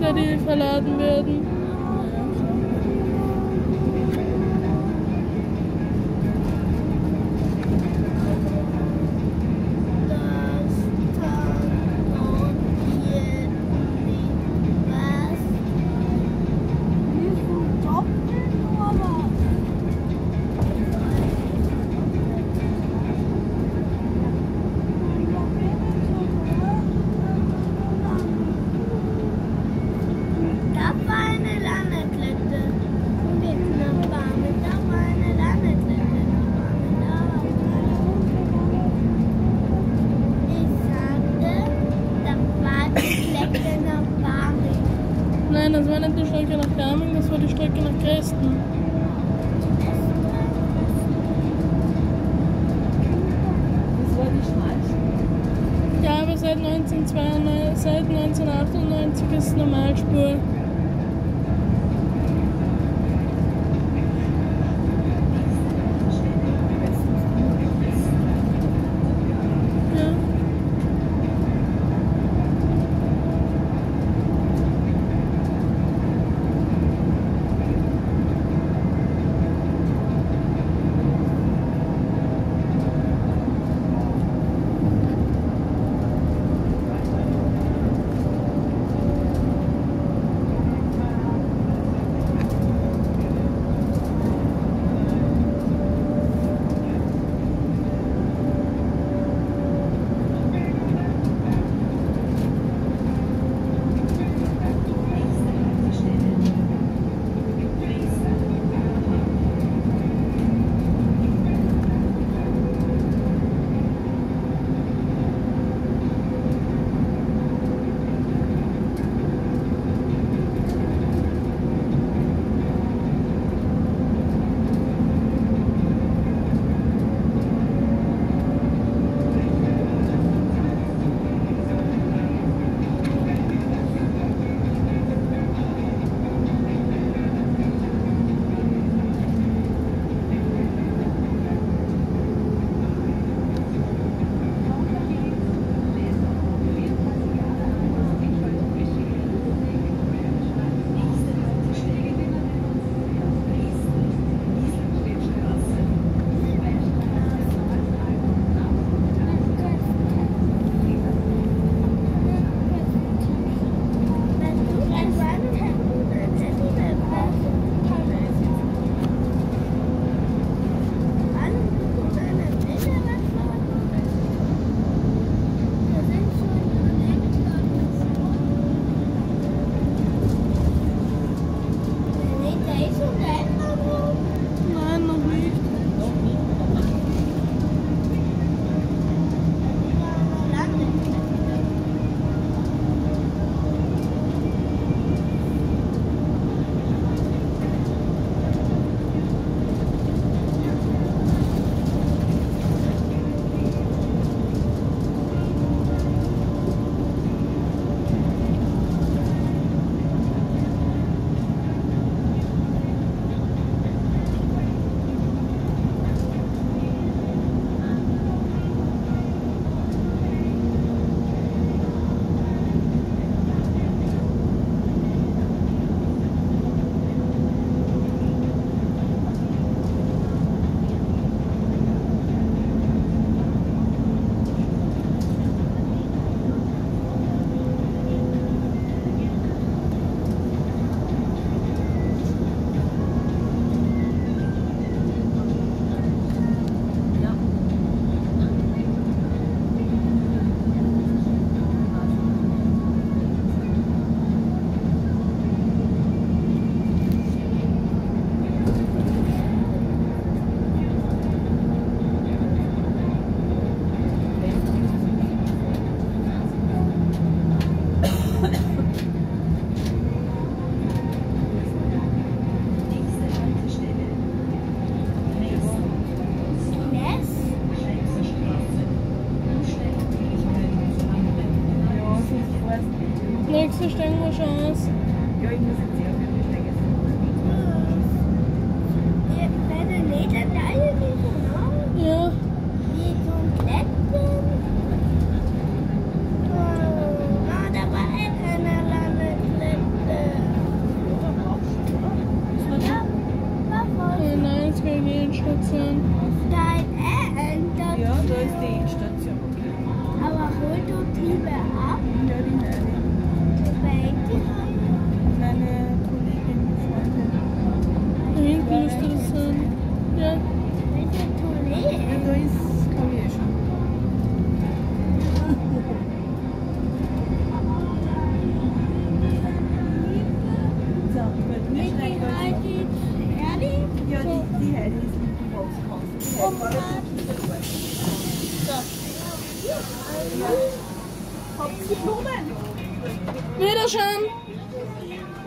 Güter, die verladen werden. Nein, das war nicht die Strecke nach Garming, das war die Strecke nach Dresden. Das war die Schmalspur. Ja, aber seit 1998 ist es Normalspur. Nächste steigen wir schon aus. Ja, ich muss jetzt sehr viel steigen. Ja. Liebe ab. Ja, die Nelly. Welche? Meine Kollegin, die Freundin. Da hinten müsste das sein. Ja. Welche Ja, Toilette? da ist, glaube ich, schon. So, gut, wir Mit schreiben die was. Heidi. Ehrlich? Ja, die Heidi ist mit dem Boxkasten. Die Heidi war das nicht dabei. Also, Habt ihr Blumen? Wiederschauen!